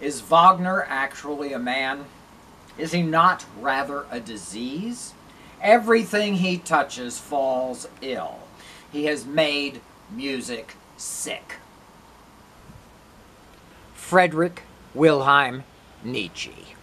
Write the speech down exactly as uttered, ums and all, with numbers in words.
Is Wagner actually a man? Is he not rather a disease? Everything he touches falls ill. He has made music sick. Friedrich Wilhelm Nietzsche.